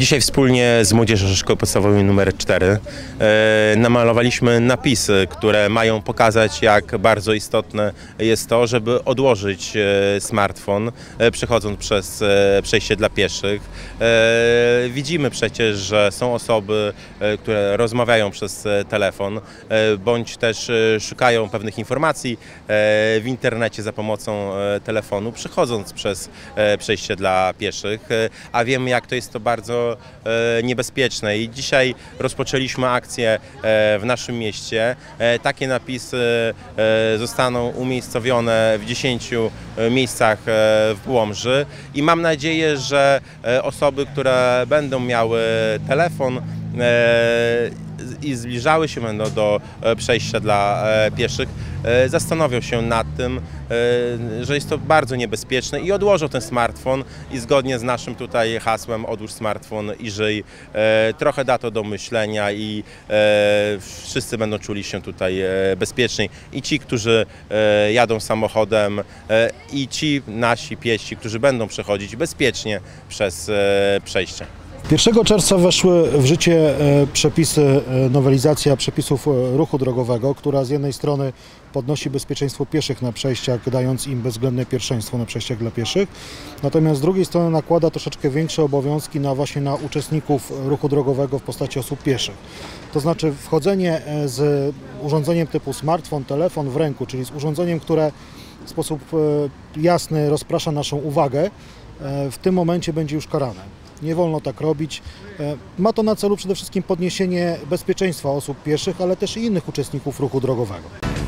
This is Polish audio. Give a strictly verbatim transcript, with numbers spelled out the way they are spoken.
Dzisiaj wspólnie z Młodzieżą Szkoły Podstawowej numer cztery e, namalowaliśmy napisy, które mają pokazać, jak bardzo istotne jest to, żeby odłożyć e, smartfon, e, przechodząc przez e, przejście dla pieszych. E, widzimy przecież, że są osoby, e, które rozmawiają przez e, telefon, e, bądź też e, szukają pewnych informacji e, w internecie za pomocą e, telefonu, przechodząc przez e, przejście dla pieszych, e, a wiemy, jak to jest to bardzo niebezpieczne i dzisiaj rozpoczęliśmy akcję w naszym mieście. Takie napisy zostaną umiejscowione w dziesięciu miejscach w Łomży i mam nadzieję, że osoby, które będą miały telefon i zbliżały się będą do przejścia dla pieszych, zastanowią się nad tym, że jest to bardzo niebezpieczne i odłożą ten smartfon i zgodnie z naszym tutaj hasłem odłóż smartfon i żyj, trochę da to do myślenia i wszyscy będą czuli się tutaj bezpieczniej. I ci, którzy jadą samochodem, i ci nasi piesi, którzy będą przechodzić bezpiecznie przez przejście. pierwszego czerwca weszły w życie przepisy, nowelizacja przepisów ruchu drogowego, która z jednej strony podnosi bezpieczeństwo pieszych na przejściach, dając im bezwzględne pierwszeństwo na przejściach dla pieszych, natomiast z drugiej strony nakłada troszeczkę większe obowiązki na właśnie na uczestników ruchu drogowego w postaci osób pieszych. To znaczy wchodzenie z urządzeniem typu smartfon, telefon w ręku, czyli z urządzeniem, które w sposób jasny rozprasza naszą uwagę, w tym momencie będzie już karane. Nie wolno tak robić. Ma to na celu przede wszystkim podniesienie bezpieczeństwa osób pieszych, ale też i innych uczestników ruchu drogowego.